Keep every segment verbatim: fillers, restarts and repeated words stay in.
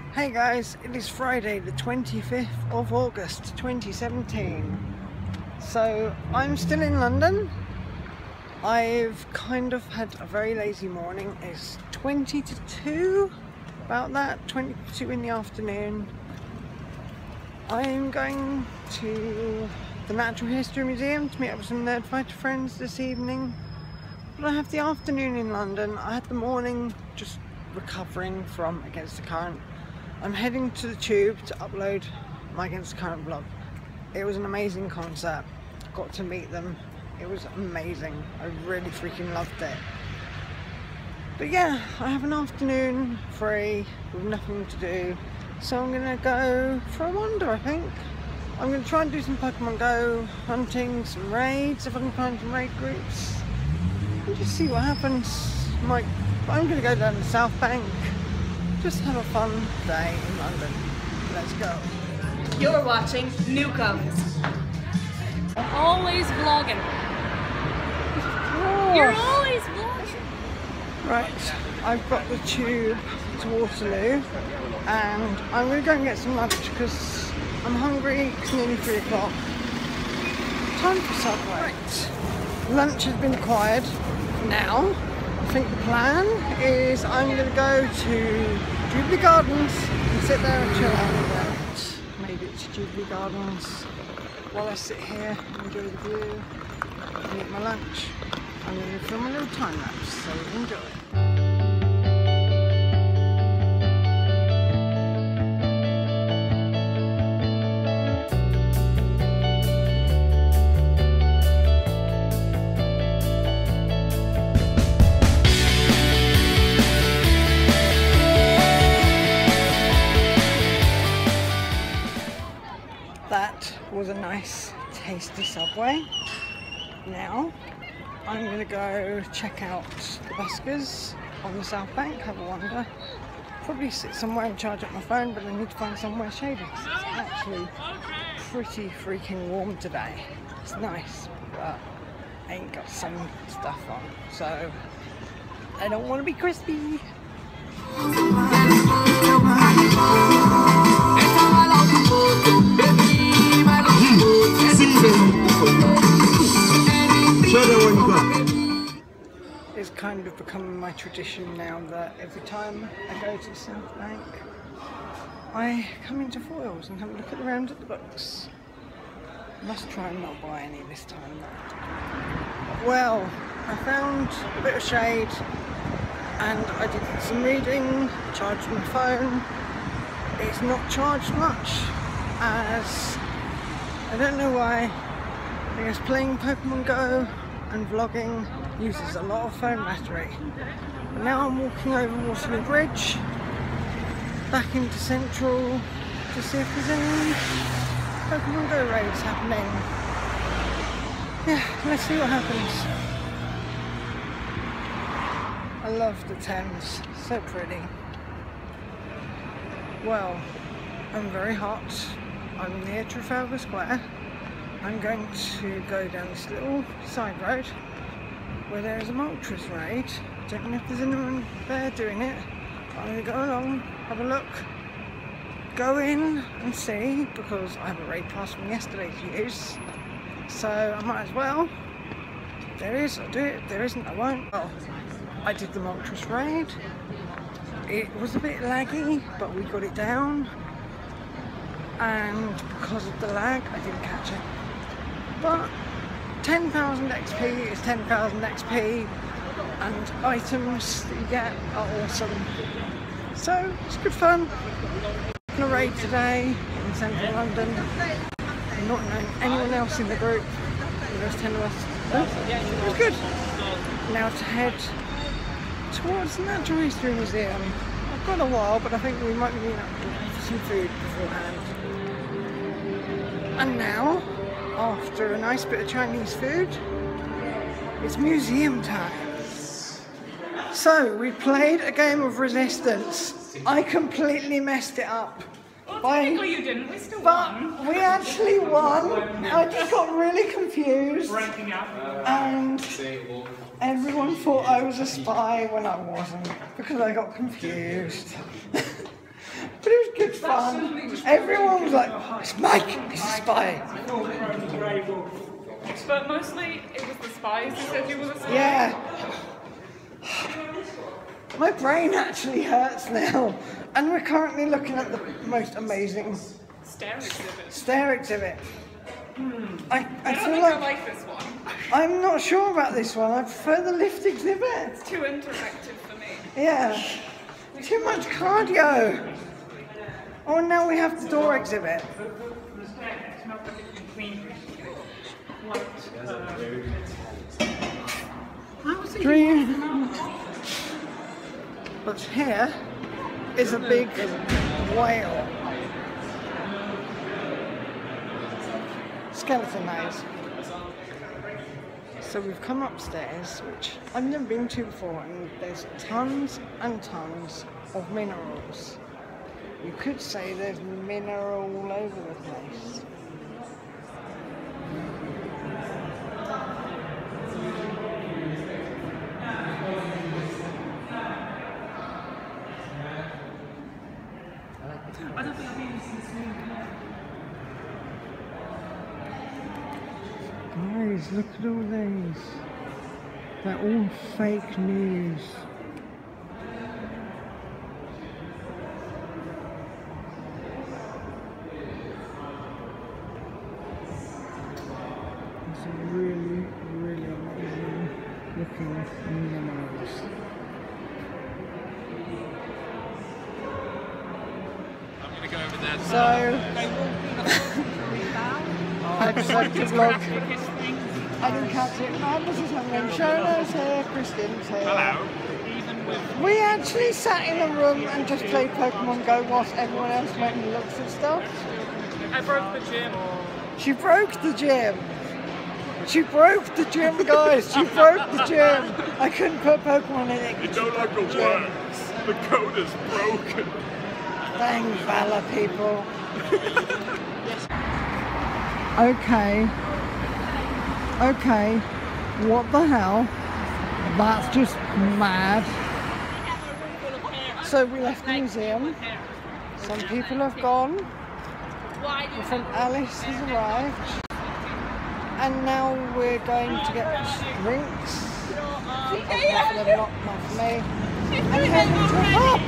Hey guys, it is Friday the twenty-fifth of August twenty seventeen. So I'm still in London. I've kind of had a very lazy morning. It's twenty to two, about that, twenty to two in the afternoon. I'm going to the Natural History Museum to meet up with some Nerdfighter friends this evening. But I have the afternoon in London. I had the morning just recovering from Against the Current. I'm heading to the Tube to upload my Against the Current vlog. It was an amazing concert. Got to meet them. It was amazing. I really freaking loved it. But yeah, I have an afternoon free with nothing to do. So I'm gonna go for a wander, I think. I'm gonna try and do some Pokemon Go hunting, some raids, if I can find some raid groups. And just see what happens. Might, I'm gonna go down the South Bank. Just have a fun day in London. Let's go. You're watching nukemz. Always vlogging. You're always vlogging. Right, I've got the Tube to Waterloo and I'm going to go and get some lunch because I'm hungry. It's nearly three o'clock. Time for Subway. Right. Lunch has been acquired now. I think the plan is I'm going to go to Jubilee Gardens and sit there and chill out a bit. Maybe it's Jubilee Gardens while I sit here and enjoy the view and eat my lunch. I'm going to film a little time lapse, so enjoy. That was a nice, tasty Subway. Now, I'm going to go check out the buskers on the South Bank, have a wander. Probably sit somewhere and charge up my phone, but I need to find somewhere shady because it's actually pretty freaking warm today. It's nice, but I ain't got some stuff on, so I don't want to be crispy. It's kind of becoming my tradition now that every time I go to the South Bank, I come into Foyles and have a look at around at the books. Must try and not buy any this time though. Well, I found a bit of shade and I did some reading, charged my phone. It's not charged much as I don't know why. I guess playing Pokemon Go and vlogging uses a lot of phone battery. But now I'm walking over Waterloo Bridge back into Central to see if there's any Pokemon Go raids happening. Yeah, let's see what happens. I love the Thames, so pretty. Well, I'm very hot. I'm near Trafalgar Square. I'm going to go down this little side road where there is a Moltres raid. Don't know if there's anyone there doing it. I'm going to go along, have a look, go in and see, because I have a raid pass from yesterday to use. So I might as well. If there is, I'll do it. If there isn't, I won't. Well, I did the Moltres raid. It was a bit laggy, but we got it down. And because of the lag, I didn't catch it. But ten thousand X P is ten thousand X P, and items that you get are awesome. So it's good fun. On a raid today in central London. I'm not knowing anyone else in the group. There's ten of us. It was good. Now to head towards the Natural History Museum. I've got a while, but I think we might be meeting up for some food beforehand. And now, after a nice bit of Chinese food, it's museum time. So, we played a game of Resistance. I completely messed it up. Well, by, technically you didn't, we still but won. we actually won. I just got really confused. And everyone thought I was a spy when I wasn't, because I got confused. But it was fun. Everyone was like, it's Mike, he's a spy. But mostly it was the spies who said you were a spy. Yeah. My brain actually hurts now. And we're currently looking at the most amazing Stare exhibit. Stare exhibit. Hmm. I, I, I don't feel think like I like this one. I'm not sure about this one. I prefer the lift exhibit. It's too interactive for me. Yeah. Too much cardio. Oh, now we have the door exhibit. Dream. But here is a big whale. Skeleton eyes. So we've come upstairs, which I've never been to before, and there's tons and tons of minerals. You could say there's mineral all over the place. I don't think I've even seen this movie. Guys, look at all these. They're all fake news. It's really, really amazing looking minerals. I'm gonna go over there. So, I decided to vlog. I didn't catch it. My this is happening. Shonna's here, Kristin's here. Hello. We actually sat in a room and just played Pokemon Go whilst everyone else went and looked at stuff. I broke the gym. She broke the gym. She broke the gym, guys. She broke the gym. I couldn't put Pokemon in it. It no longer works. The code is broken. Dang Valor people. Okay. Okay. What the hell? That's just mad. So we left the museum. Some people have gone. My friend Alice has arrived. And now we're going to get drinks. Not for them, not, not for me. And heading to a pub.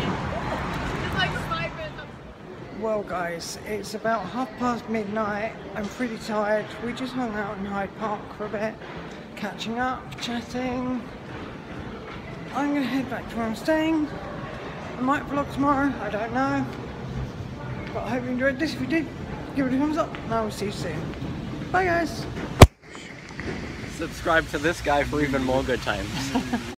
Well guys, it's about half past midnight. I'm pretty tired. We just hung out in Hyde Park for a bit, catching up, chatting. I'm gonna head back to where I'm staying. I might vlog tomorrow, I don't know. But I hope you enjoyed this. If you did, give it a thumbs up and I will see you soon. Bye guys. Subscribe to this guy for even more good times.